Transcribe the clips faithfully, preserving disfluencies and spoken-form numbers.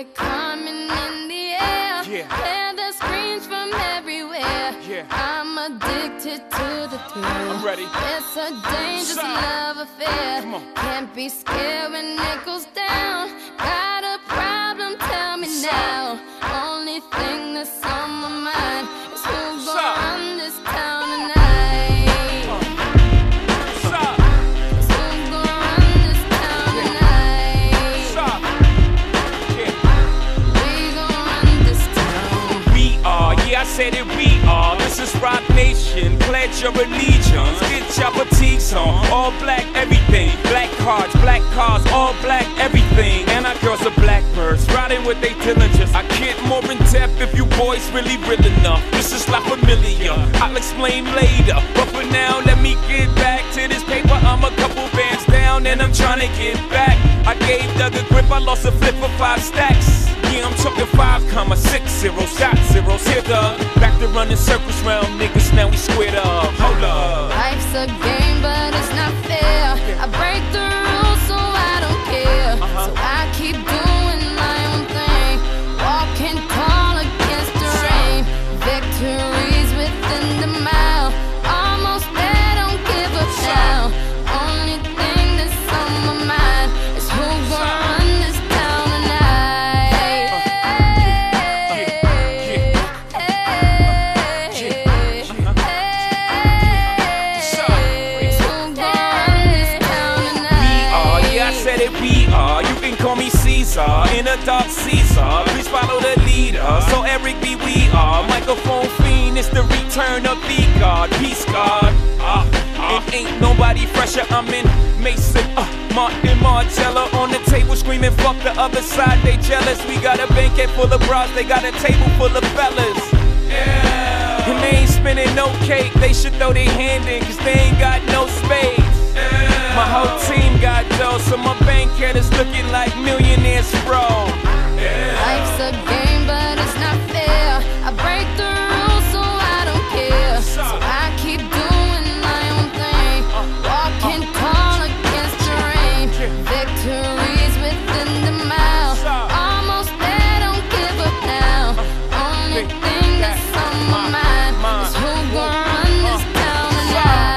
it coming in the air. Yeah. Hear the screams from everywhere. Yeah. I'm addicted to the thrill. I'm ready. It's a dangerous Stop. love affair. Come on. Can't be scared when it goes down. Got a problem? Tell me Stop. now. Only thing that's on my mind is who's Stop. gonna run this town tonight. Stop. Is who's gonna run this town tonight? Stop. Yeah. We gon' run this town. We are, yeah, I said it, we are. This is Rock Nation, pledge your allegiance. Get your fatigues on, all black everything. Black cards, black cars, all black everything. And our girls are blackbirds, riding with they diligence. I get more in depth if you boys really real enough. This is La Familia, I'll explain later. But for now, let me get back to this paper. I'm a couple bands down and I'm trying to get back. I gave Doug a grip, I lost a flip for five stacks. Yeah, I'm talking five comma six zeros, got zeros. Here the back to running circles round niggas, now we squared up. Hold up. Life's a game, but it's not fair. I break the rules, so I don't care. Uh-huh. So I keep doing my own thing, walking tall against the rain. Victories within the mile, almost there, don't give up now. Only thing that's on my mind is who's gonna run this town tonight. Said it, we are. You can call me Caesar, in a dark Caesar. Please follow the leader. So Eric B, we are. Microphone fiend, it's the return of the God. Peace God. Uh, uh. And ain't nobody fresher. I'm in Mason, uh, Martin Margiela on the table screaming, fuck the other side. They jealous. We got a banquet full of bras. They got a table full of fellas. Yeah. And they ain't spinning no cake. They should throw their hand in, cause they ain't got no spades. My whole team got dough, so my bank account is looking like millionaires, bro. Yeah. Life's a game, but it's not fair. I break the rules, so I don't care. So I keep doing my own thing, walking tall against the rain. Victories within the mile, almost there, don't give up now. Only thing that's on my mind is who's gonna run this town tonight.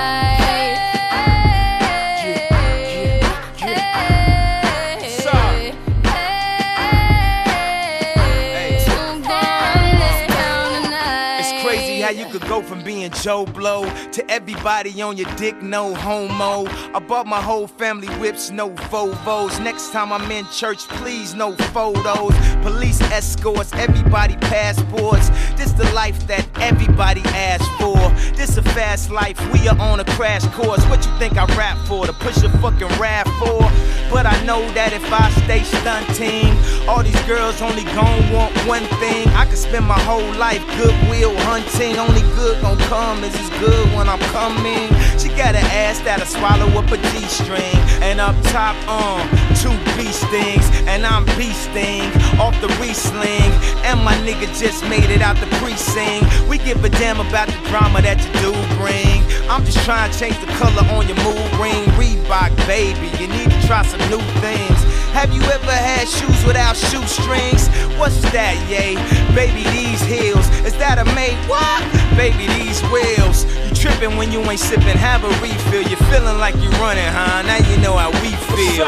How you could go from being Joe Blow to everybody on your dick, no homo. I bought my whole family whips, no Volvos. Next time I'm in church, please, no photos. Police escorts, everybody passports. This the life that everybody asks for. This a fast life, we are on a crash course. What you think I rap for? To push a fucking rap for? But I know that if I stay stunting, all these girls only gon' want one thing. I could spend my whole life goodwill hunting. Only good gon' come is as good when I'm coming. She got an ass that'll swallow up a G-string. And up top, um, two beast things. And I'm beasting off the re-sling. And my nigga just made it out the precinct. We give a damn about the drama that you do bring. I'm just trying to change the color on your mood ring. Reebok, baby, you need to try some new things. Have you ever had shoes without shoestrings? What's that, yay? Baby, these heels. Is that a made what? Baby, these wheels. You tripping when you ain't sipping, have a refill. You're feeling like you're running, huh? Now you know how we feel.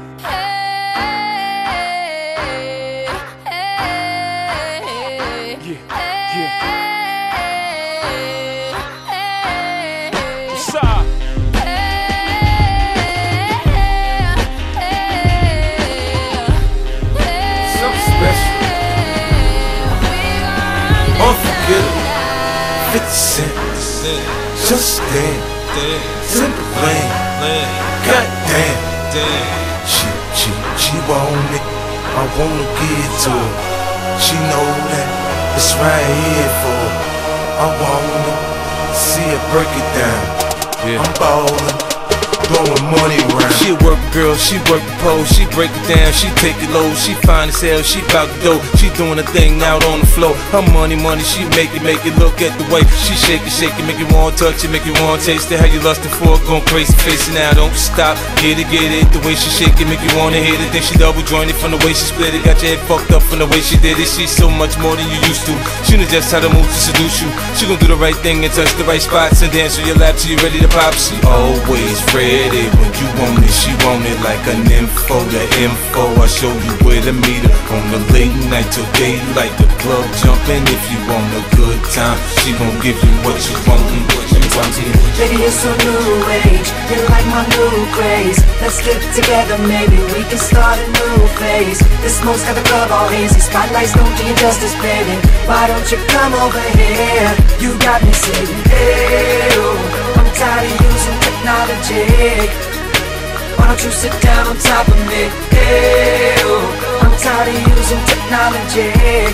fifty cent, just stand, simple plan, goddamn, she, she, she want it, I wanna give it to her, she know that it's right here for her, I wanna see her break it down, I'm ballin', throwing money around. She a work girl, she work the pole, she break it down, she take it low, she fine as hell, she bout the dough, she doing a thing out on the floor. Her money, money, she make it, make it. Look at the way she shake it, shake it, make you want to touch it, make you want to taste it. How you lustin' for it, going crazy, face it now, don't stop. Get it, get it, the way she shake it, make you wanna hit it. Then she double jointed from the way she split it, got your head fucked up from the way she did it. She's so much more than you used to. She knows just how to move to seduce you. She gon' do the right thing and touch the right spots and dance on your lap till you ready to pop. She always ready when you want it. She want it like an info, the info. I show you where to meet her on the late night till daylight. The club jumping if you want a good time. She gon' give you what you want and what you want. Baby, you're so new age, you're like my new craze. Let's get together, maybe we can start a new phase. This smoke's got the club all hazy, spotlights don't do you justice, baby. Why don't you come over here? You got me saying, hey, oh, I'm tired of using technology. Why don't you sit down on top of me? Hey, oh, I'm tired of using technology.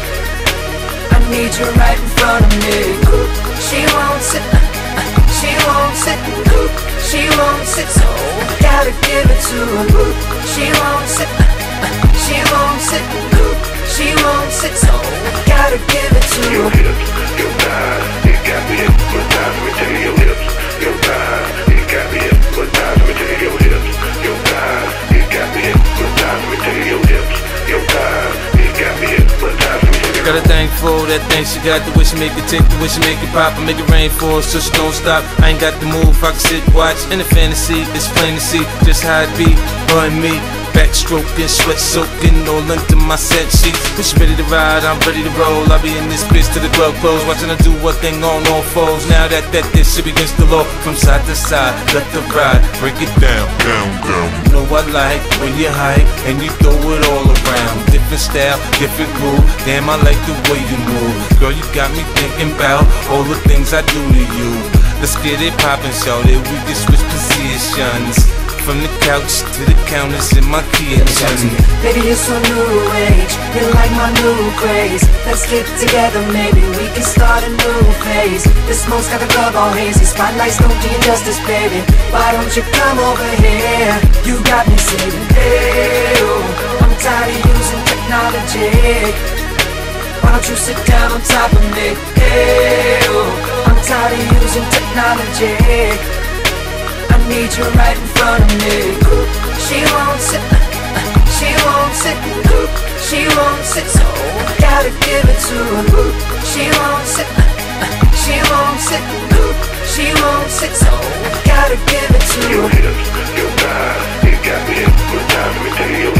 I need you right in front of me. She won't sit, she won't sit, she won't sit, so I gotta give it to her. She won't sit, she won't sit, she won't sit, so I gotta give it to her. Your hips, your thighs, it got me hypnotized. Let me tell you, your hips, your thighs, it got me hypnotized. Let me tell you, your hips, your thighs, it got me hypnotized. Let me tell you, your hips, your thighs, it got me hypnotized. got a thing for that thing she got, the way she make it tick, the way she make it pop, and make it rain for us so she don't stop. I ain't got the move, I can sit, watch, in the fantasy, it's plain to see just how it be, her and me. Backstroking, sweat soaking, all under my set sheets. When she ready to ride, I'm ready to roll. I'll be in this bitch till the club close, watching her do what thing on all fours. Now that that this shit begins to low, from side to side, let the ride, break it down, down, down. You know I like when you hype and you throw it all around. Different style, different groove. Damn, I like the way you move. Girl, you got me thinking about all the things I do to you. Let's get it poppin', shorty. We can switch positions. From the couch to the counters in my kitchen. Baby, you're so new age, you're like my new craze. Let's get together, maybe we can start a new phase. This smoke's got the club all hazy, spotlights don't do you justice, baby. Why don't you come over here? You got me saying, hey, oh, I'm tired of using technology. Why don't you sit down on top of me? Hey, oh, I'm tired of using technology. I need you right in front of me. She won't sit, she won't sit, she won't sit, so I gotta give it to her. She won't sit, she won't sit, she won't sit, so I gotta give it to her. Your hips, your thighs, it got me hypnotized. Let me tell you.